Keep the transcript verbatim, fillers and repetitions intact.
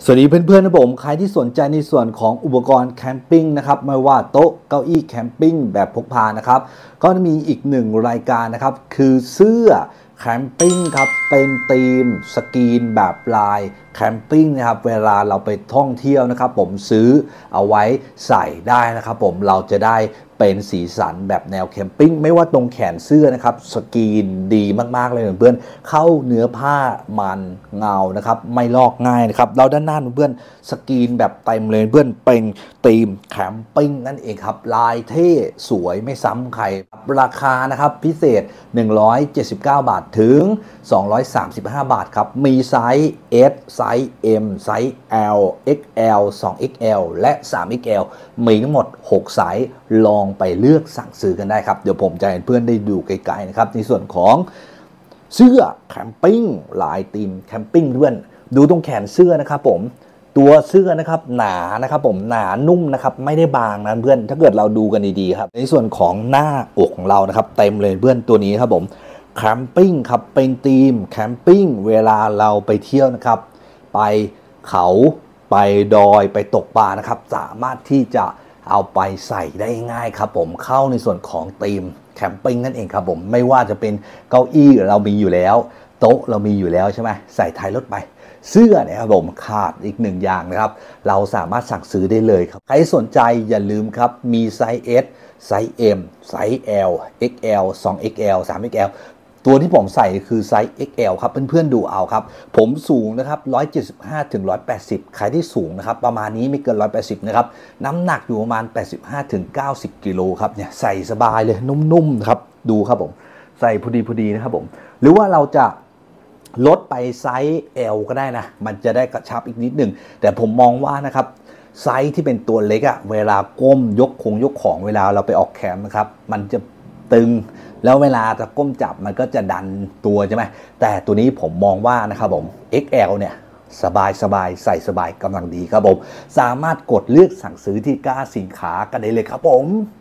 สวัสดีเพื่อนๆนะผมใครที่สนใจในส่วนของอุปกรณ์แคมปิ้งนะครับไม่ว่าโต๊ะเก้าอี้แคมปิ้งแบบพกพานะครับก็มีอีกหนึ่งรายการนะครับคือเสื้อแคมปิ้งครับเป็นธีมสกรีนแบบลายแคมปิ้งนะครับเวลาเราไปท่องเที่ยวนะครับผมซื้อเอาไว้ใส่ได้นะครับผมเราจะได้เป็นสีสันแบบแนวแคมปิ้งไม่ว่าตรงแขนเสื้อนะครับสกรีนดีมากๆเลยเพื่อนเข้าเนื้อผ้ามันเงานะครับไม่ลอกง่ายนะครับเราด้านหน้าเพื่อนสกรีนแบบเต็มเลยเพื่อนเป็นธีมแคมปิ้งนั่นเองครับลายเท่สวยไม่ซ้ำใครราคานะครับพิเศษหนึ่งร้อยเจ็ดสิบเก้าบาทถึงสองร้อยสามสิบห้าบาทครับมีไซส์ S ไซส์ M ไซส์ L เอ็กซ์ แอล ทู เอ็กซ์ แอล และ ทรี เอ็กซ์ แอล มีทั้งหมดหกไซส์ลองไปเลือกสั่งซื้อกันได้ครับเดี๋ยวผมจะให้เพื่อนได้ดูไกลๆนะครับในส่วนของเสื้อแคมปิ้งลายธีมแคมปิ้งเพื่อนดูตรงแขนเสื้อนะครับผมตัวเสื้อนะครับหนานะครับผมหนานุ่มนะครับไม่ได้บางนะเพื่อนถ้าเกิดเราดูกันดีๆครับในส่วนของหน้าอกของเรานะครับเต็มเลยเพื่อนตัวนี้ครับผมแคมปิ้งครับเป็นธีมแคมปิ้งเวลาเราไปเที่ยวนะครับไปเขาไปดอยไปตกปลานะครับสามารถที่จะเอาไปใส่ได้ง่ายครับผมเข้าในส่วนของธีมแคมปิ้งนั่นเองครับผมไม่ว่าจะเป็นเก้าอี้เรามีอยู่แล้วโต๊ะเรามีอยู่แล้วใช่ไหมใส่ท้ายรถไปเสื้อเนี่ยครับผมขาดอีกหนึ่งอย่างนะครับเราสามารถสั่งซื้อได้เลยครับใครสนใจอย่าลืมครับมีไซส์ S ไซส์ M ไซส์ L เอ็กซ์ แอล ทู เอ็กซ์ แอล ทรี เอ็กซ์ แอล ตัวที่ผมใส่คือไซส์ เอ็กซ์ แอล ครับเพื่อนๆดูเอาครับผมสูงนะครับหนึ่งร้อยเจ็ดสิบห้าถึงหนึ่งร้อยแปดสิบใครที่สูงนะครับประมาณนี้ไม่เกินหนึ่งร้อยแปดสิบนะครับน้ำหนักอยู่ประมาณแปดสิบห้าถึงเก้าสิบกิโลครับเนี่ยใส่สบายเลยนุ่มๆครับดูครับผมใส่พอดีพอดีนะครับผมหรือว่าเราจะลดไปไซส์ L ก็ได้นะมันจะได้กระชับอีกนิดหนึ่งแต่ผมมองว่านะครับไซส์ที่เป็นตัวเล็กอะเวลาก้มยกคงยกของเวลาเราไปออกแคมป์นะครับมันจะตึงแล้วเวลาจะก้มจับมันก็จะดันตัวใช่ไหมแต่ตัวนี้ผมมองว่านะครับผม เอ็กซ์ แอล เนี่ยสบายสบายใส่สบายกำลังดีครับผมสามารถกดเลือกสั่งซื้อที่ก้าสินค้ากันได้เลยครับผม